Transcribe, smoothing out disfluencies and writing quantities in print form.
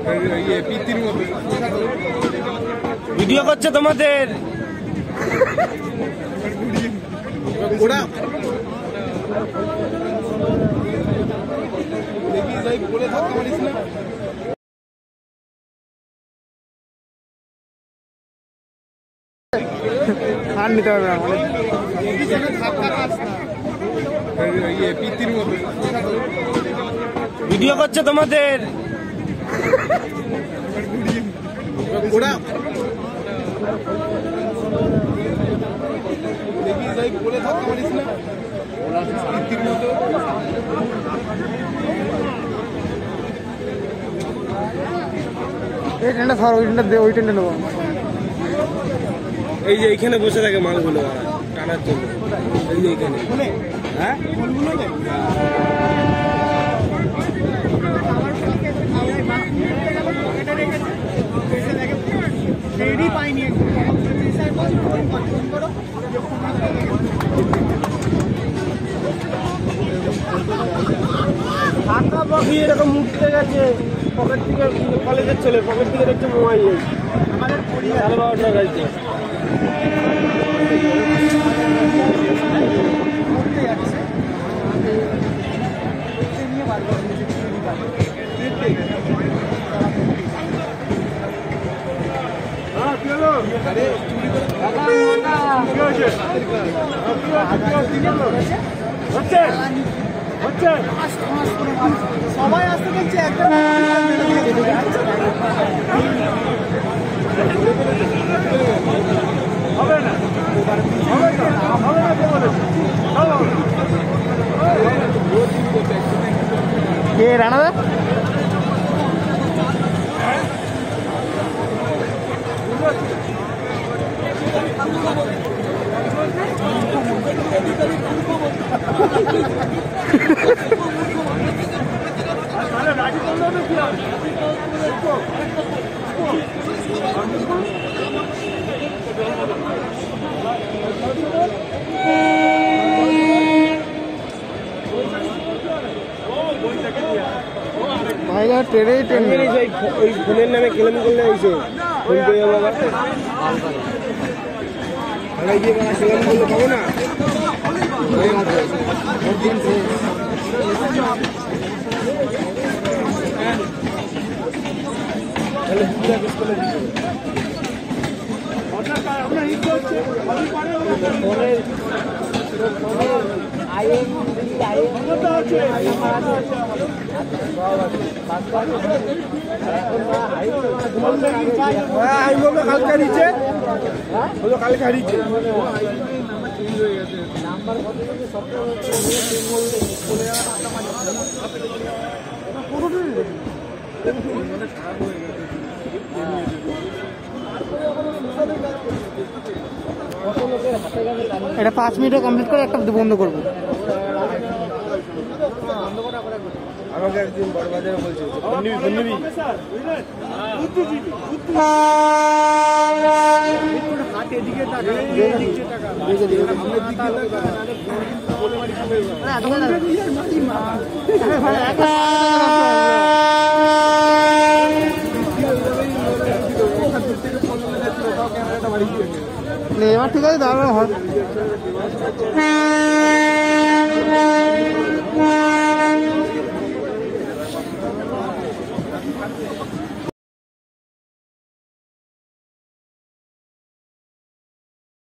Video করছে তোমাদের ওরা দেখি যাই বলে থাকতে পারিস না। আর নিতে হবে না ভিডিও করছে তোমাদের ওরা দেখি যাই বলে থাকতে পারিস না। এই ট্রেনটা ধর, ওই ট্রেনটা দে, ওই ট্রেনটা নেবো। এই যে এইখানে বসে থাকে মালগুলো টানার জন্য, এই যে এইখানে। হ্যাঁ এরকম মুখতে গেছে পকেট থেকে, কলেজের ছেলে পকেট থেকে দেখছে মোবাইল নেই। আমাদের 12:30 গাড়িতে সবাই আসতে দেখছে একটা হবে না, কে রানাদা? ভাইয়া ট্রেনেই ট্রেন ওই ফোনের নামে ক্লেম করলে হয়েছে ফোন পেয়ে যাবো আবার গিয়ে ক্লেম করলে পাবো না। কালকে হারিয়েছে, কালকে হারিয়েছে। এটা 5 মিনিটে কমপ্লিট করে একটা বন্ধ করবো। আমাকে একদিন বড় বাজারে বলছে এবার ঠিক আছে দাঁড়ানো হয়।